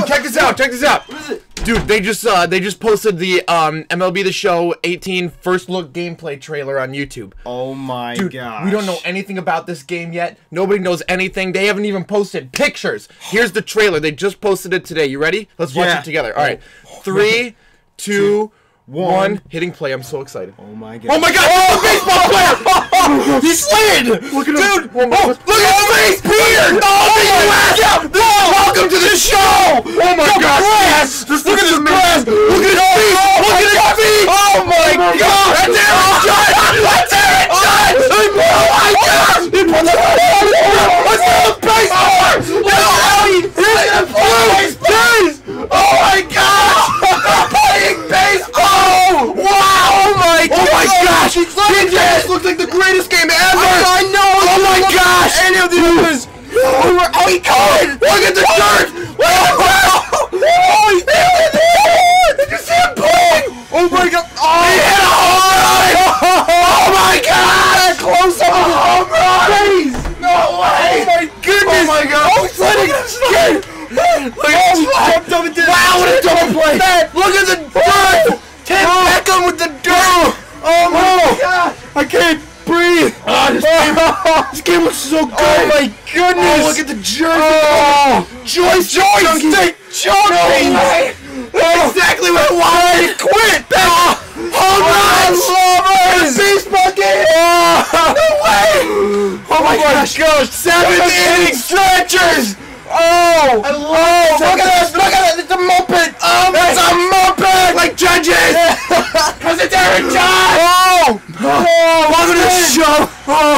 Dude, check this out. Check this out. What is it? Dude, they just posted the MLB The Show 18 first look gameplay trailer on YouTube. Oh my gosh. We don't know anything about this game yet. Nobody knows anything. They haven't even posted pictures. Here's the trailer. They just posted it today. You ready? Let's watch it together. All right. 3, 2, 1. Hitting play. I'm so excited. Oh my god. Oh my god! Oh, baseball player! He slid! Look at him! Dude! Oh, look at his face! Beard! Oh, the US! Welcome to the show! Oh my god! Yes! Look at his grass! Look at his feet! Look at his feet! Oh my god! That's Aaron Judge! That's Aaron Judge! Oh my god! He put the What's the baseball? No! He's in base! Oh my gosh! They're playing baseball! Wow! Oh my gosh! This looks like the greatest game ever! I know! Oh my gosh! Any of the others! Oh, he caught it! Look at the dirt! Look at the dirt! Oh, he hit it! Did you see him playing? Oh my god! Oh, he hit a home run! Oh my god! Close up a home run! No way! Oh my goodness! Oh my god! Oh, he's letting it slide! Look at this! Wow, what a double play! Look at the dirt! Tim Beckham with the dirt! Oh my god! I can't breathe! This game looks so good! Oh my goodness! Oh, look at the jersey! Oh! Joyce! Take joking! That's exactly what I wanted! Quit! Home runs! Baseball game! No way! Oh my gosh! 7th inning stretchers! Oh! I love look at this! Look at it! It's a moped! It's a moped! Like Judges! Because it's Aaron Judge! Oh! Welcome to the show!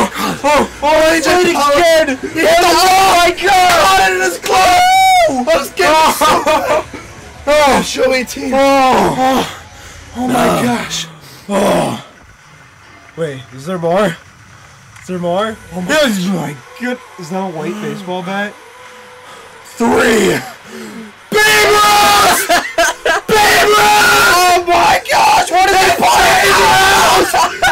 He did it again! Oh my god! Caught it in his glove! I was getting so show 18! Oh my gosh! Wait, is there more? Is there more? Oh my god! Is that a white baseball bat? 3! Babe Ruth! Babe Ruth! Oh my gosh! What is he playing?